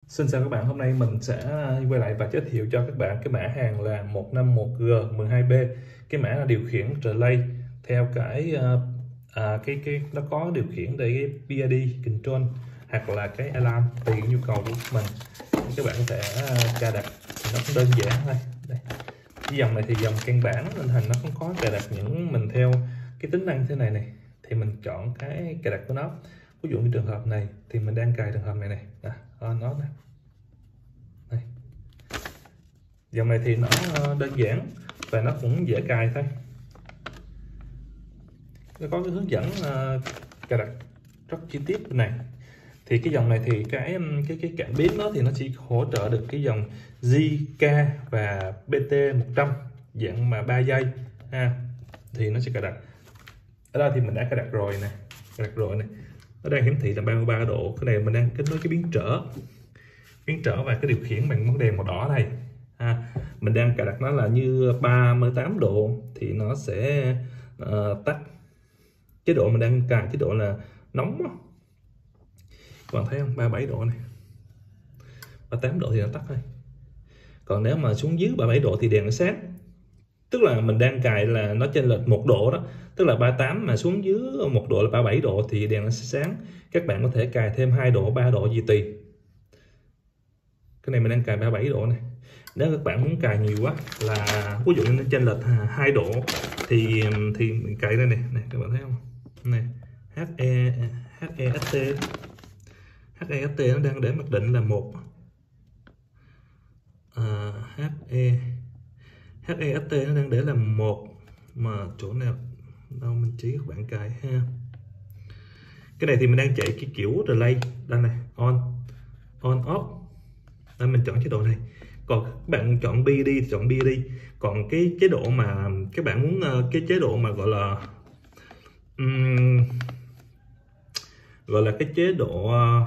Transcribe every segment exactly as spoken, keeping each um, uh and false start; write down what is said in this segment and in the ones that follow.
Xin chào các bạn, hôm nay mình sẽ quay lại và giới thiệu cho các bạn cái mã hàng là một năm một G mười hai B. Cái mã là điều khiển relay theo cái à, cái cái nó có điều khiển để cái pê i đê control hoặc là cái alarm tùy nhu cầu của mình. Các bạn có thể cài đặt, nó cũng đơn giản thôi. Đây. Cái dòng này thì dòng căn bản nên thành nó không có cài đặt những mình theo cái tính năng thế này này thì mình chọn cái cài đặt của nó. Ví dụ như trường hợp này thì mình đang cài trường hợp này này à, nó nè. Đây. Dòng này thì nó đơn giản và nó cũng dễ cài thôi. Nó có cái hướng dẫn uh, cài đặt rất chi tiết bên này. Thì cái dòng này thì cái cái cái cảm biến nó thì nó chỉ hỗ trợ được cái dòng J, K và B T một trăm dạng mà ba giây ha. Thì nó sẽ cài đặt. Ở đây thì mình đã cài đặt rồi nè, cài đặt rồi này. Nó đang hiển thị là ba mươi ba độ. Cái này mình đang kết nối cái biến trở biến trở và cái điều khiển bằng bóng đèn màu đỏ này ha. Mình đang cài đặt nó là như ba mươi tám độ thì nó sẽ uh, tắt. Chế độ mình đang cài chế độ là nóng. Các bạn thấy không, ba mươi bảy độ này, ba mươi tám độ thì nó tắt thôi. Còn nếu mà xuống dưới ba mươi bảy độ thì đèn nó sáng. Tức là mình đang cài là nó chênh lệch một độ đó, tức là ba mươi tám mà xuống dưới một độ là ba mươi bảy độ thì đèn nó sẽ sáng. Các bạn có thể cài thêm hai độ, ba độ gì tùy. Cái này mình đang cài ba mươi bảy độ này. Nếu các bạn muốn cài nhiều quá là ví dụ như nó chênh lệch hai độ thì thì mình cài đây này, này các bạn thấy không? Này, H E H E S T H E S T nó đang để mặc định là một. À, H E H E S T nó đang để là một mà chỗ nào đâu mình chỉ các bạn cài ha. Cái này thì mình đang chạy cái kiểu relay đây này, on on off. Đây mình chọn chế độ này. Còn các bạn chọn pê i đê thì chọn pê i đê. Còn cái chế độ mà các bạn muốn cái chế độ mà gọi là um, gọi là cái chế độ uh,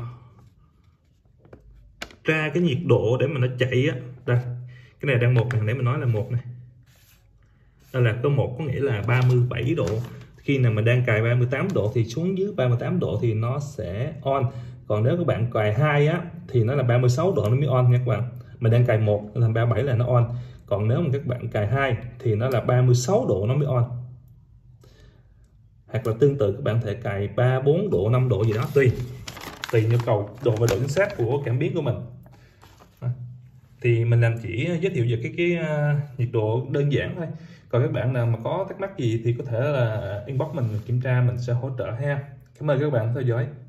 ra cái nhiệt độ để mà nó chạy á. Đây, cái này đang một này, nãy mình nói là một này. Đây là có một có nghĩa là ba mươi bảy độ. Khi nào mình đang cài ba mươi tám độ thì xuống dưới ba mươi tám độ thì nó sẽ on. Còn nếu các bạn cài hai á thì nó là ba mươi sáu độ nó mới on nha các bạn. Mình đang cài một làm ba mươi bảy là nó on. Còn nếu mà các bạn cài hai thì nó là ba mươi sáu độ nó mới on. Hoặc là tương tự các bạn thể cài ba, bốn độ, năm độ gì đó tùy. Tùy nhu cầu độ và độ chính xác của cảm biến của mình. Thì mình làm chỉ giới thiệu về cái cái uh, nhiệt độ đơn giản thôi. Còn các bạn nào mà có thắc mắc gì thì có thể là inbox mình kiểm tra, mình sẽ hỗ trợ ha. Cảm ơn các bạn theo dõi.